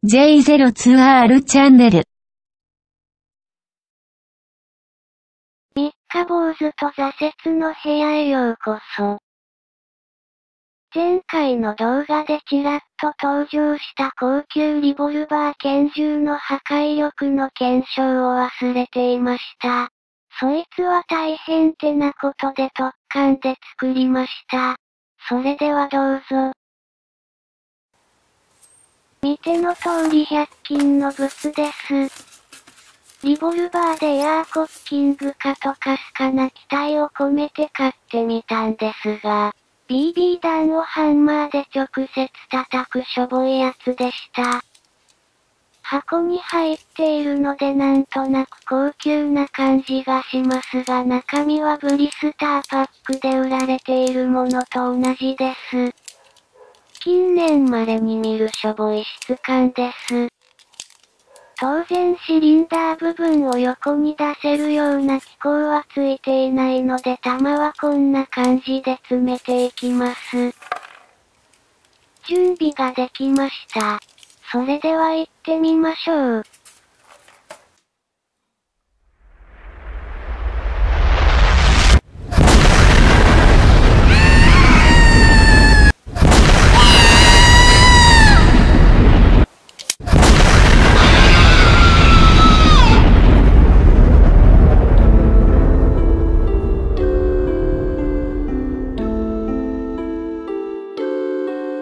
J02R チャンネル。 三日坊主と挫折の部屋へようこそ。前回の動画でちらっと登場した高級リボルバー拳銃の破壊力の検証を忘れていました。そいつは大変てなことで特艦で作りました。それではどうぞ。見ての通り100均のブツです。リボルバーでエアーコッキングかとかすかな期待を込めて買ってみたんですが、BB 弾をハンマーで直接叩くしょぼいやつでした。箱に入っているのでなんとなく高級な感じがしますが中身はブリスターパックで売られているものと同じです。近年稀に見るしょぼい質感です。当然シリンダー部分を横に出せるような機構はついていないので弾はこんな感じで詰めていきます。準備ができました。それでは行ってみましょう。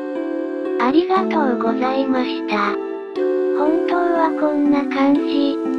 ありがとうございました。本当はこんな感じ。